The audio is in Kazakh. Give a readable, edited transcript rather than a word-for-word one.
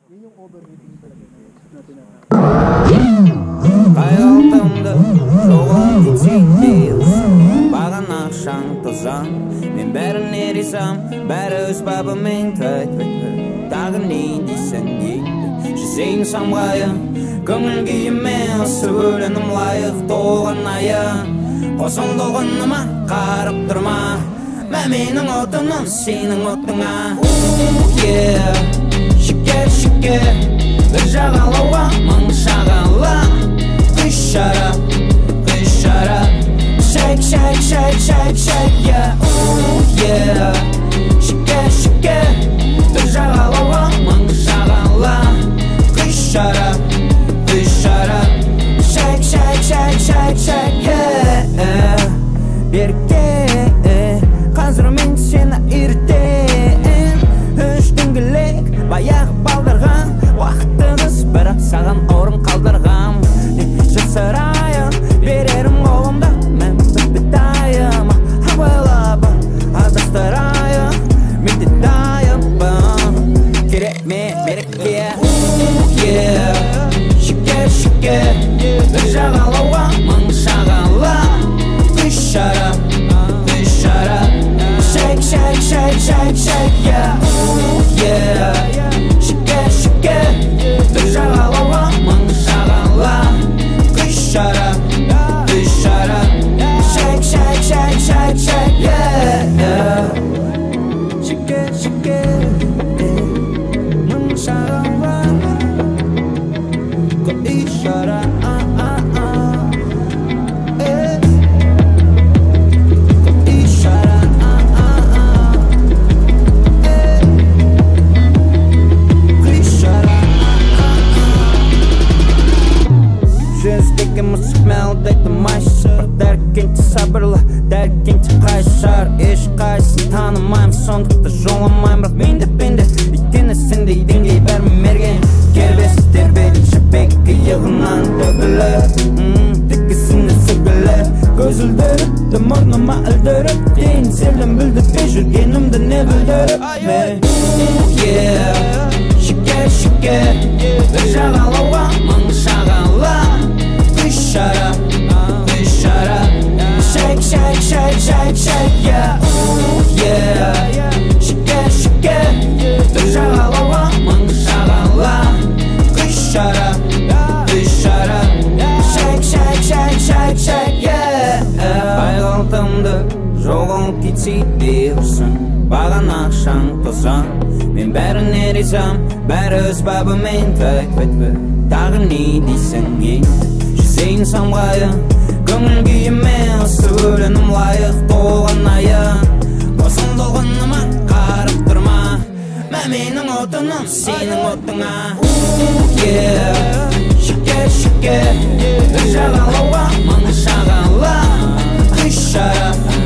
Yun yung overheating talaga na tinatawag. Hayatımda soğuk içindeyiz Bağına şantazan Men bәрін ересам Бәрі өз бабымен тәйтбәйтбір Тағы не дейсің енді Жүзейін самғайын Көңіл күйімен осы өлінім лайық толған айын Қосылдығыныма қарап тұрма Мә менің отыным сенің отыңа Шекер, шекер Bir жағалауға мың шағала Құш шарап Shake, shake, shake, shake, shake, yeah, ooh, yeah Шекер, шекер Bir жағалауға мың шағала Құш шарап Shake, shake, shake, shake, shake, yeah Берке Қазір мен сені үйретем Үш дөңгелек Баяғы балдырған Уақытыңыз бірақ саған орын қалдырғам Жасырайын Берерім қолымда Мен бітайым Абайлап Адастырайын Мен де дайымбын Керек мен мерекке Шекер, шекер Bir жағалауға мың шағала Құш шарап Shake, shake, shake, shake, shake, yeah, ooh, yeah Шекер, шекер Bir жағалауға мың шағала Құш шарап Shake, shake, shake, shake, shake, yeah Шекер, шекер Мың шағала Құш шарап Sabırla derken kaçar Eş kaçsın tanımayım Sondukta жоламайым Бірақ менде Өйткені сенде деңгей бәрі мерген Кербес тербелінші бекке Иығынан төгіліп Тікісіне сөгіліп Көз үлдіріп Мұрныма үлдіріп Дейін селім бүлдірпей жүргенімді не бүлдіріп Шекер, шекер Bir жағалауға мың шағала Құш шарап Shake, shake, shake, shake, shake, yeah, ooh, yeah Шекер, шекер Bir жағалауға мың шағала Құш шарап Shake, shake, shake, shake, shake, yeah Байғалтымды жоғын кетсе дейірсің Баған ақшаң тозан Мен бәрін ересам Бәрі өз бабымен тәйтбәйтбір Тағы не дейсің енді Жүзейін самғайын Көңіл күйімен осы өлінім лайық толған айын Қосылдығыныма қарап тұрма Мә менің отыным сенің отыңа Шекер, шекер Bir жағалауға мың шағала Құш шарап